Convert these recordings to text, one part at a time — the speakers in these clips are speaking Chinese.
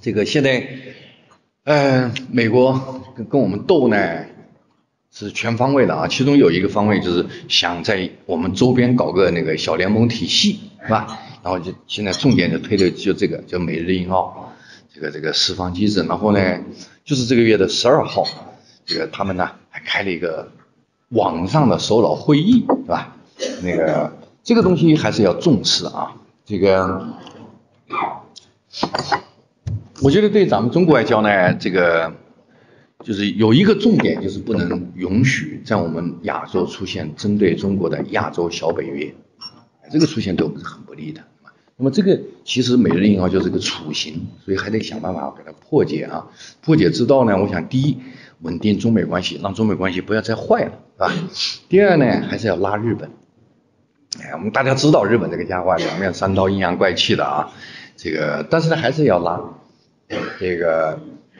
这个现在，美国跟我们斗呢是全方位的啊，其中有一个方位就是想在我们周边搞个那个小联盟体系，是吧？然后就现在重点就推的就这个叫美日印澳这个释放机制，然后呢就是这个月的12号，这个他们呢还开了一个网上的首脑会议，是吧？那个这个东西还是要重视啊，这个。我觉得对咱们中国外交呢，这个就是有一个重点，就是不能允许在我们亚洲出现针对中国的亚洲小北约，这个出现对我们是很不利的。那么这个其实美日印澳就是个雏形，所以还得想办法给它破解啊。破解之道呢，我想第一，稳定中美关系，让中美关系不要再坏了，是吧？第二呢，还是要拉日本。我们大家知道日本这个家伙两面三刀阴阳怪气的啊，这个但是呢还是要拉。这个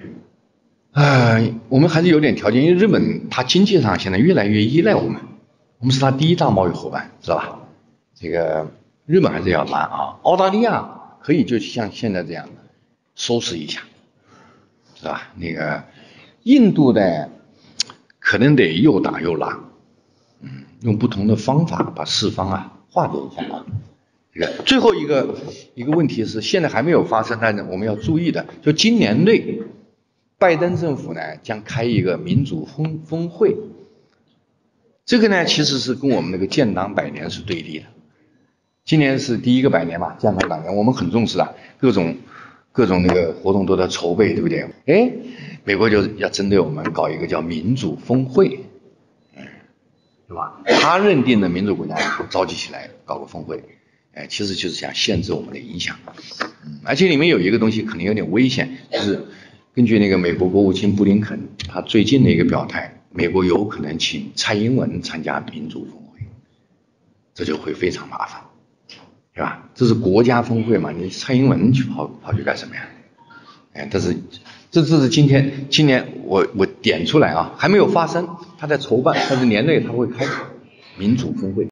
我们还是有点条件，因为日本它经济上现在越来越依赖我们是它第一大贸易伙伴，知道吧？这个日本还是要拉啊，澳大利亚可以就像现在这样收拾一下，是吧？那个印度呢，可能得又打又拉，用不同的方法把四方化解一下啊。最后一个问题是现在还没有发生，但是我们要注意的，就今年内拜登政府呢将开一个民主峰会，这个呢其实是跟我们那个建党100年是对立的。今年是第一个100年嘛，建党100年我们很重视的，各种那个活动都在筹备，对不对？美国就要针对我们搞一个叫民主峰会，对吧？他认定的民主国家召集起来搞个峰会。其实就是想限制我们的影响，而且里面有一个东西可能有点危险，就是根据那个美国国务卿布林肯他最近的一个表态，美国有可能请蔡英文参加民主峰会，这就会非常麻烦，是吧？这是国家峰会嘛，你蔡英文去跑去干什么呀？这是今年我点出来啊，还没有发生，他在筹办，但是年内他会开民主峰会。